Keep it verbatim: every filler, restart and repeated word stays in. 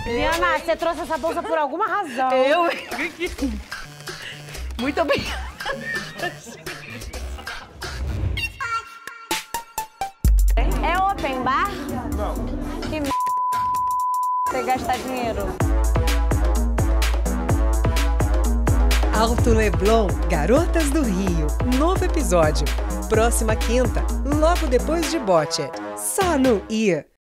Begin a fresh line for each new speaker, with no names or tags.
Diana, você trouxe essa bolsa por alguma razão.
Eu? Muito obrigada.
É open bar?
Não.
Que m... você gastar dinheiro.
Alto Leblon, Garotas do Rio. Novo episódio. Próxima quinta, logo depois de Botched. Só no I.